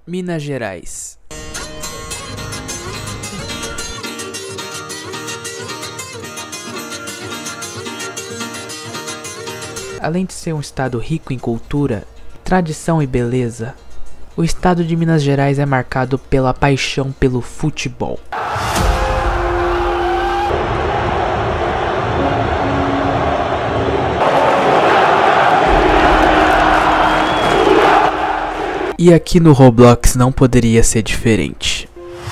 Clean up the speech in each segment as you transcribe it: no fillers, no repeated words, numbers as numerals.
Minas Gerais. Além de ser um estado rico em cultura, tradição e beleza, o estado de Minas Gerais é marcado pela paixão pelo futebol. E aqui no Roblox não poderia ser diferente.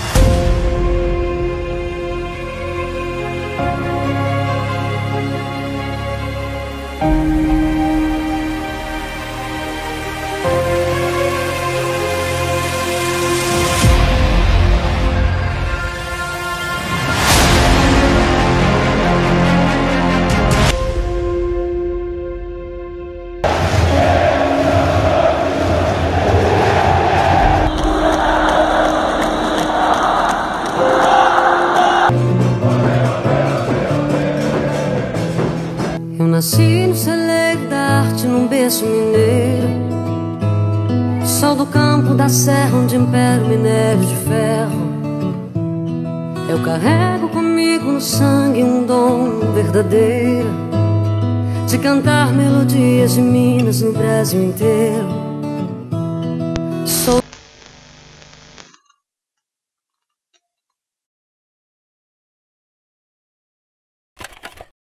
Eu nasci no celeiro da arte, num berço mineiro, sol do campo da serra, onde impera o minério de ferro. Eu carrego comigo no sangue um dom verdadeiro, de cantar melodias de Minas no Brasil inteiro. Sou